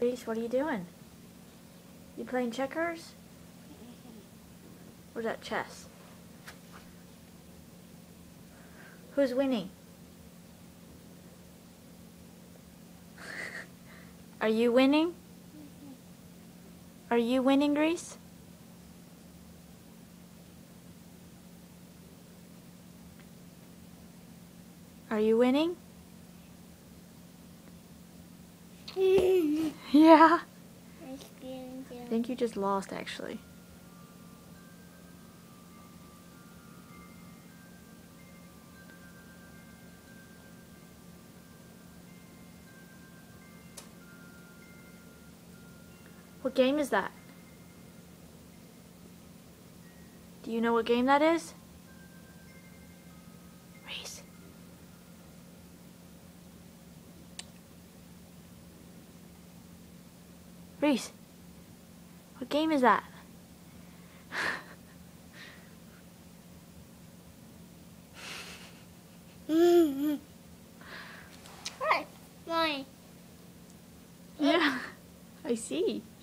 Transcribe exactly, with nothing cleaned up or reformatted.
Reese, what are you doing? You playing checkers? Or is that chess? Who's winning? Are you winning? Are you winning, Reese? Are you winning? Yeah. I think you just lost, actually. What game is that? Do you know what game that is? Reese. Reese. What game is that? Right, mine. Yeah, I see.